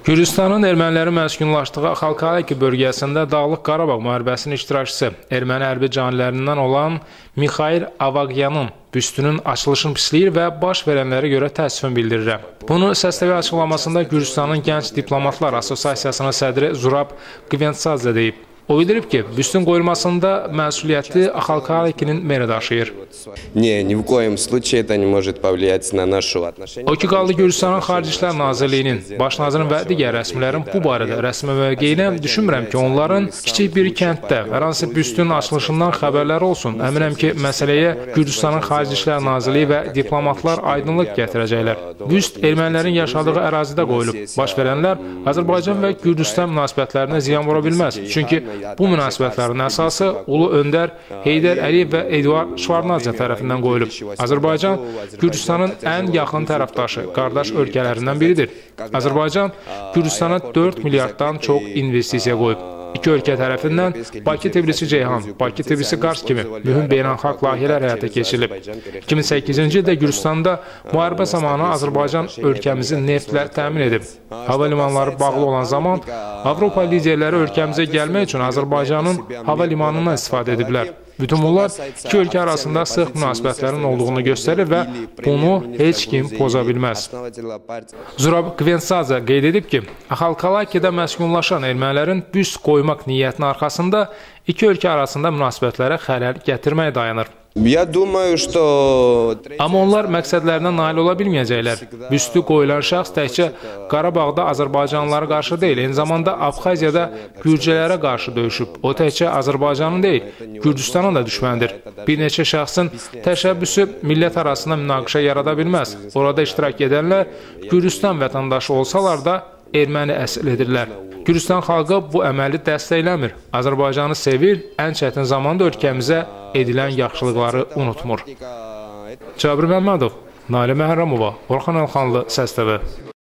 Gürcüstanın erməniləri məskunlaşdığı Axalkalaki bölgəsində Dağlıq Qarabağ müharibəsinin iştirakçısı erməni hərbi canilərindən olan Mikhail Avagyanın büstünün açılışını pisləyir və baş verənlərə görə təəssüfünü bildirirəm. Bunu səsləvi açıqlamasında Gürcüstanın Gənc Diplomatlar Assosiasiyasının sədri Zurab Qventsazə deyib. O bildirib ki, büstün qoyulmasında məsuliyyəti Axalkalakinin meri daşıyır. O ki, qaldı Gürcüstanın Xarici İşlər Nazirliyinin, Baş nazirin və digər rəsmilərin bu barədə rəsmi mövqeyinə düşünmürəm ki, onların kiçik bir kənddə hər hansı büstün açılışından xəbərləri olsun. Əminəm ki, məsələyə Gürcüstanın Xarici İşlər Nazirliyi və diplomatlar aydınlıq gətirəcəklər. Büst ermənilərin yaşadığı ərazidə qoyulub. Baş verənlər Azərbaycan və Gürcüstan münasibətlərinə ziyan vura bilməz. Çünki bu münasibətlərin əsası Ulu Öndər Heydər Əliyev və Eduard Şvarnadze tərəfindən qoyulub. Azərbaycan Gürcüstanın ən yaxın tərəfdaşı, qardaş ölkələrindən biridir. Azərbaycan Gürcüstana 4 milyarddan çox investisiya qoyub. İki ölkə tərəfindən Bakı-Tbilisi-Ceyhan, Bakı-Tbilisi-Qars kimi mühüm beynəlxalq layihələr həyata keçirilib. 2008-ci ildə Gürcüstanda müharibə zamanı Azərbaycan ölkəmizi neftlə təmin edib. Hava limanları bağlı olan zaman Avropa liderləri ölkəmizə gəlmək üçün Azərbaycanın hava limanından istifadə ediblər. Bütün bunlar iki ölkə arasında sıx münasibətlərin olduğunu göstərir və bunu heç kim poza bilməz. Zurab Qventsazə qeyd edib ki, Axalkalakidə məskunlaşan ermənilərin büst qoymaq niyyətinin arxasında iki ölkə arasında münasibətlərə xələl gətirməyə dayanır. Amma onlar məqsədlərinə nail ola bilməyəcəklər. Büstü qoyulan şəxs təkcə Qarabağda Azərbaycanlılara qarşı deyil, eyni zamanda Abxaziyada Gürcələrə qarşı döyüşüb. O təkcə Azərbaycanın deyil, Gürcüstanın da düşməndir. Bir neçə şəxsin təşəbbüsü millət arasında münaqişə yarada bilməz. Orada iştirak edənlər Gürcüstan vətəndaşı olsalar da erməni əsl edirlər. Gürcüstan xalqı bu əməli dəstəkləmir. Azərbaycanı sevir, ən çətin zamanda ölkəmizə edilən yaxşılıqları unutmur. Cabir Məmmədov, Nalə Məhərrəmova, Orxan Əlxanlı, Səs TV.